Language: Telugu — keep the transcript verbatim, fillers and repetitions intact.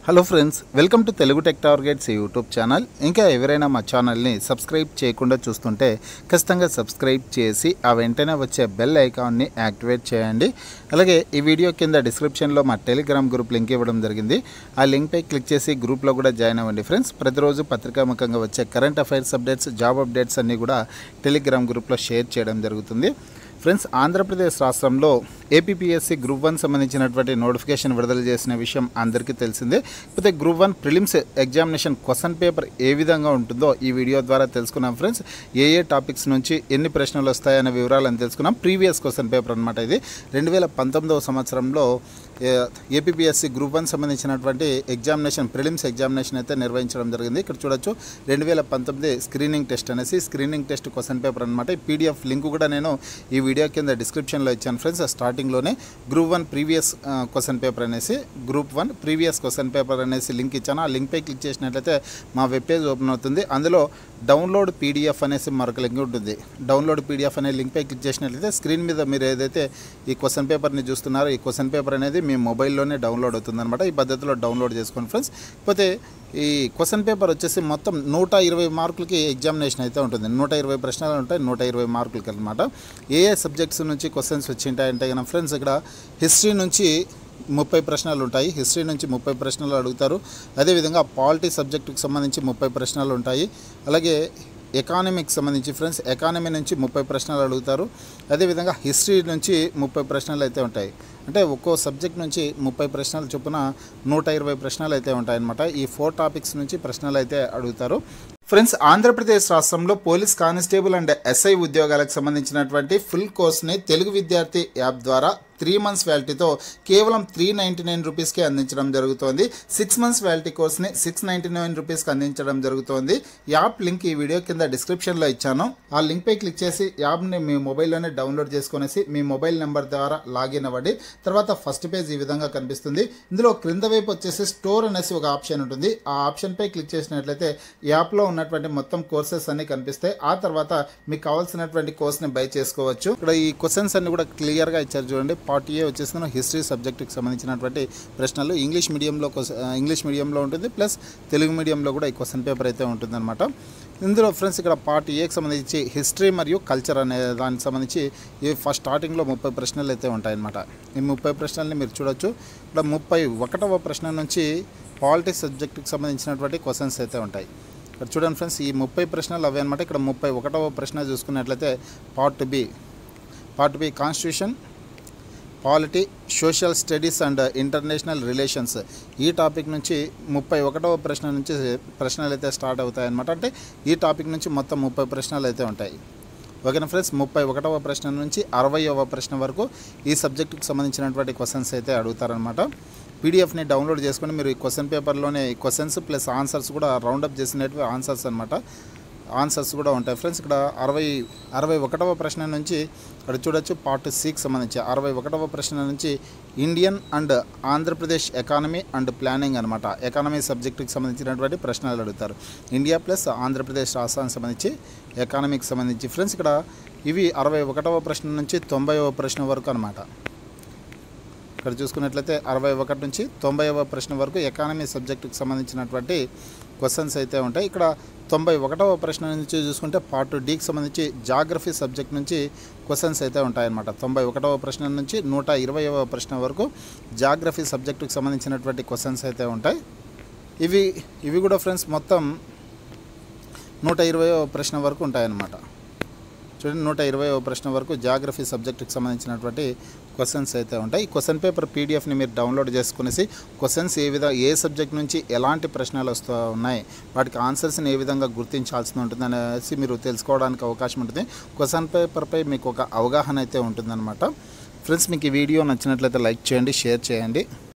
Hello friends, welcome to Telugu tech targets YouTube channel. ఇంకా ఎవరైనా మా ఛానల్ని సబ్స్క్రైబ్ చేయకుండా చూస్తుంటే ఖచ్చితంగా సబ్స్క్రైబ్ చేసి ఆ వెంటనే వచ్చే బెల్ ఐకాన్ని యాక్టివేట్ చేయండి. అలాగే ఈ వీడియో కింద డిస్క్రిప్షన్లో మా టెలిగ్రామ్ గ్రూప్ లింక్ ఇవ్వడం జరిగింది. ఆ లింక్పై క్లిక్ చేసి గ్రూప్లో కూడా జాయిన్ అవ్వండి ఫ్రెండ్స్. ప్రతిరోజు పత్రికాముఖంగా వచ్చే current affairs updates, job updates అన్నీ కూడా టెలిగ్రామ్ గ్రూప్లో షేర్ చేయడం జరుగుతుంది. ఫ్రెండ్స్, ఆంధ్రప్రదేశ్ రాష్ట్రంలో ఏపీపీఎస్సీ గ్రూప్ వన్ సంబంధించినటువంటి నోటిఫికేషన్ విడుదల చేసిన విషయం అందరికీ తెలిసిందే. అయితే group one prelims examination question paper ఏ విధంగా ఉంటుందో ఈ వీడియో ద్వారా తెలుసుకున్నాం ఫ్రెండ్స్. ఏ ఏ టాపిక్స్ నుంచి ఎన్ని ప్రశ్నలు వస్తాయనే వివరాలను తెలుసుకున్నాం. ప్రీవియస్ క్వశ్చన్ పేపర్ అనమాట ఇది. రెండు వేల పంతొమ్మిదవ సంవత్సరంలో ఏపీపీఎస్సీ గ్రూప్ వన్ సంబంధించినటువంటి ఎగ్జామినేషన్ ప్రిలిమ్స్ ఎగ్జామినేషన్ అయితే నిర్వహించడం జరిగింది. ఇక్కడ చూడొచ్చు, రెండు వేల పంతొమ్మిది స్క్రీనింగ్ టెస్ట్ అనేసి స్క్రీనింగ్ టెస్ట్ క్వశ్చన్ పేపర్ అనమాట. ఈ పీడిఎఫ్ లింక్ కూడా నేను ఈ వీడియో కింద డిస్క్రిప్షన్లో ఇచ్చాను ఫ్రెండ్స్. స్టార్టింగ్లోనే group one previous question paper అనేసి group one previous question paper అనేసి లింక్ ఇచ్చాను. ఆ లింక్పై క్లిక్ చేసినట్లయితే మా వెబ్ పేజ్ ఓపెన్ అవుతుంది. అందులో డౌన్లోడ్ పీడిఎఫ్ అనేసి మరొక లింక్ ఉంటుంది. డౌన్లోడ్ పీడిఎఫ్ అనే లింక్పై క్లిక్ చేసినట్లయితే స్క్రీన్ మీద మీరు ఏదైతే ఈ క్వశ్చన్ పేపర్ని చూస్తున్నారో ఈ క్వశ్చన్ పేపర్ అనేది మీ మొబైల్లోనే డౌన్లోడ్ అవుతుంది అనమాట. ఈ పద్ధతిలో డౌన్లోడ్ చేసుకోండి ఫ్రెండ్స్. కాకపోతే ఈ క్వశ్చన్ పేపర్ వచ్చేసి మొత్తం నూట ఇరవై మార్కులకి ఎగ్జామినేషన్ అయితే ఉంటుంది. నూట ఇరవై ప్రశ్నలు ఉంటాయి, నూట ఇరవై మార్కులకి అనమాట. ఏ ఏ సబ్జెక్ట్స్ నుంచి క్వశ్చన్స్ వచ్చి ఉంటాయంటే కనుక ఫ్రెండ్స్, ఇక్కడ హిస్టరీ నుంచి ముప్పై ప్రశ్నలు ఉంటాయి. హిస్టరీ నుంచి ముప్పై ప్రశ్నలు అడుగుతారు. అదేవిధంగా పాలిటీ సబ్జెక్టుకు సంబంధించి ముప్పై ప్రశ్నలు ఉంటాయి. అలాగే ఎకానమీకి సంబంధించి ఫ్రెండ్స్ ఎకానమీ నుంచి ముప్పై ప్రశ్నలు అడుగుతారు. అదేవిధంగా హిస్టరీ నుంచి ముప్పై ప్రశ్నలు అయితే ఉంటాయి. అంటే ఒక్కో సబ్జెక్ట్ నుంచి ముప్పై ప్రశ్నలు చొప్పున నూట ఇరవై ప్రశ్నలు అయితే ఉంటాయన్నమాట. ఈ ఫోర్ టాపిక్స్ నుంచి ప్రశ్నలు అయితే అడుగుతారు. ఫ్రెండ్స్, ఆంధ్రప్రదేశ్ రాష్ట్రంలో పోలీస్ కానిస్టేబుల్ అండ్ ఎస్ఐ ఉద్యోగాలకు సంబంధించినటువంటి ఫుల్ కోర్స్ని తెలుగు విద్యార్థి యాప్ ద్వారా త్రీ మంత్స్ వ్యాలిటీతో కేవలం త్రీ నైంటీ నైన్ రూపీస్కి అందించడం జరుగుతోంది. సిక్స్ మంత్స్ వ్యాలిటీ కోర్స్ని సిక్స్ నైంటీ నైన్ రూపీస్కి అందించడం జరుగుతోంది. యాప్ లింక్ ఈ వీడియో కింద డిస్క్రిప్షన్లో ఇచ్చాను. ఆ లింక్పై క్లిక్ చేసి యాప్ని మీ మొబైల్లోనే డౌన్లోడ్ చేసుకునేసి మీ మొబైల్ నెంబర్ ద్వారా లాగిన్ అవ్వండి. తర్వాత ఫస్ట్ పేజ్ ఈ విధంగా కనిపిస్తుంది. ఇందులో క్రింద వైపు వచ్చేసి స్టోర్ అనేసి ఒక ఆప్షన్ ఉంటుంది. ఆ ఆప్షన్పై క్లిక్ చేసినట్లయితే యాప్లో ఉన్నటువంటి మొత్తం కోర్సెస్ అన్ని కనిపిస్తాయి. ఆ తర్వాత మీకు కావాల్సినటువంటి కోర్స్ని బై చేసుకోవచ్చు. ఇక్కడ ఈ క్వశ్చన్స్ అన్ని కూడా క్లియర్గా ఇచ్చారు చూడండి. పార్ట్ ఏ వచ్చేసిన హిస్టరీ సబ్జెక్టుకి సంబంధించినటువంటి ప్రశ్నలు ఇంగ్లీష్ మీడియంలో ఇంగ్లీష్ మీడియంలో ఉంటుంది, ప్లస్ తెలుగు మీడియంలో కూడా ఈ క్వశ్చన్ పేపర్ అయితే ఉంటుందన్నమాట. ఇందులో ఫ్రెండ్స్ ఇక్కడ పార్ట్ ఏకి సంబంధించి హిస్టరీ మరియు కల్చర్ అనే దానికి సంబంధించి ఈ ఫస్ట్ స్టార్టింగ్లో ముప్పై ప్రశ్నలు అయితే ఉంటాయన్నమాట. ఈ ముప్పై ప్రశ్నల్ని మీరు చూడొచ్చు. ఇక్కడ ముప్పై ఒకటవ ప్రశ్న నుంచి పాలిటిక్స్ సబ్జెక్టుకి సంబంధించినటువంటి క్వశ్చన్స్ అయితే ఉంటాయి. ఇక్కడ చూడండి ఫ్రెండ్స్, ఈ ముప్పై ప్రశ్నలు అవే అనమాట. ఇక్కడ ముప్పై ఒకటవ ప్రశ్న చూసుకున్నట్లయితే part B part B constitution, polity, social studies and international relations ఈ టాపిక్ నుంచి ముప్పై ఒకటవ ప్రశ్న నుంచి ప్రశ్నలు అయితే స్టార్ట్ అవుతాయి అన్నమాట. అంటే ఈ టాపిక్ నుంచి మొత్తం ముప్పై ప్రశ్నలు అయితే ఉంటాయి. ఓకేనా ఫ్రెండ్స్, ముప్పై ఒకటవ ప్రశ్న నుంచి అరవైవ ప్రశ్న వరకు ఈ సబ్జెక్టుకి సంబంధించినటువంటి క్వశ్చన్స్ అయితే అడుగుతారనమాట. పీడిఎఫ్ని డౌన్లోడ్ చేసుకొని మీరు ఈ క్వశ్చన్ పేపర్లోనే ఈ క్వశ్చన్స్ ప్లస్ ఆన్సర్స్ కూడా రౌండప్ చేసినట్టు ఆన్సర్స్ అనమాట. ఆన్సర్స్ కూడా ఉంటాయి ఫ్రెండ్స్. ఇక్కడ అరవై అరవై ఒకటవ ప్రశ్న నుంచి ఇక్కడ చూడొచ్చు, పార్ట్ సికి సంబంధించి అరవై ఒకటవ ప్రశ్న నుంచి Indian and Andhra Pradesh economy and planning అనమాట. ఎకానమీ సబ్జెక్టుకి సంబంధించినటువంటి ప్రశ్నలు అడుగుతారు. ఇండియా ప్లస్ ఆంధ్రప్రదేశ్ రాష్ట్రానికి సంబంధించి ఎకానమీకి సంబంధించి ఫ్రెండ్స్ ఇక్కడ ఇవి అరవై ఒకటవ ప్రశ్న నుంచి తొంభైవ ప్రశ్న వరకు అనమాట. ఇక్కడ చూసుకున్నట్లయితే అరవై ఒకటి నుంచి తొంభైవ ప్రశ్న వరకు ఎకానమీ సబ్జెక్టుకి సంబంధించినటువంటి క్వశ్చన్స్ అయితే ఉంటాయి. ఇక్కడ తొంభై ఒకటవ ప్రశ్న నుంచి చూసుకుంటే పార్ట్ డీకి సంబంధించి జాగ్రఫీ సబ్జెక్ట్ నుంచి క్వశ్చన్స్ అయితే ఉంటాయన్నమాట. తొంభై ఒకటవ ప్రశ్న నుంచి నూట ఇరవైవ ప్రశ్న వరకు జాగ్రఫీ సబ్జెక్టుకి సంబంధించినటువంటి క్వశ్చన్స్ అయితే ఉంటాయి. ఇవి ఇవి కూడా ఫ్రెండ్స్ మొత్తం నూట ఇరవైవ ప్రశ్న వరకు ఉంటాయన్నమాట. చూడండి, నూట ఇరవైవ ప్రశ్న వరకు జాగ్రఫీ సబ్జెక్టుకి సంబంధించినటువంటి క్వశ్చన్స్ అయితే ఉంటాయి. ఈ క్వశ్చన్ పేపర్ పీడిఎఫ్ని మీరు డౌన్లోడ్ చేసుకునేసి క్వశ్చన్స్ ఏ విధంగా ఏ సబ్జెక్ట్ నుంచి ఎలాంటి ప్రశ్నలు వస్తూ ఉన్నాయి, వాటికి ఆన్సర్స్ని ఏ విధంగా గుర్తించాల్సి ఉంటుంది అనేసి మీరు తెలుసుకోవడానికి అవకాశం ఉంటుంది. క్వశ్చన్ పేపర్పై మీకు ఒక అవగాహన అయితే ఉంటుందన్నమాట. ఫ్రెండ్స్, మీకు ఈ వీడియో నచ్చినట్లయితే లైక్ చేయండి, షేర్ చేయండి.